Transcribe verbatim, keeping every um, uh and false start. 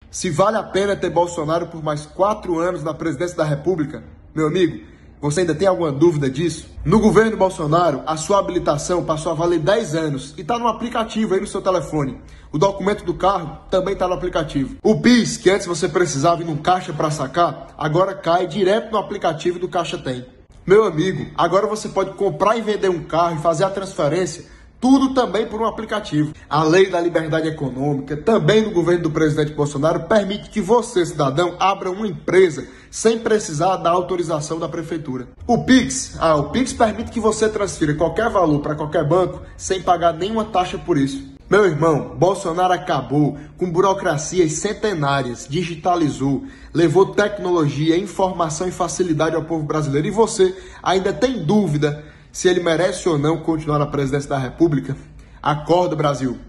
Se vale a pena ter Bolsonaro por mais quatro anos na presidência da República, meu amigo, você ainda tem alguma dúvida disso? No governo Bolsonaro, a sua habilitação passou a valer dez anos e está no aplicativo aí no seu telefone. O documento do carro também está no aplicativo. O PIS, que antes você precisava ir num caixa para sacar, agora cai direto no aplicativo do Caixa Tem. Meu amigo, agora você pode comprar e vender um carro e fazer a transferência, tudo também por um aplicativo. A lei da liberdade econômica, também no governo do presidente Bolsonaro, permite que você, cidadão, abra uma empresa sem precisar da autorização da prefeitura. O Pix, ah, o Pix permite que você transfira qualquer valor para qualquer banco sem pagar nenhuma taxa por isso. Meu irmão, Bolsonaro acabou com burocracias centenárias, digitalizou, levou tecnologia, informação e facilidade ao povo brasileiro. E você ainda tem dúvida se ele merece ou não continuar na presidência da República? Acorda, Brasil!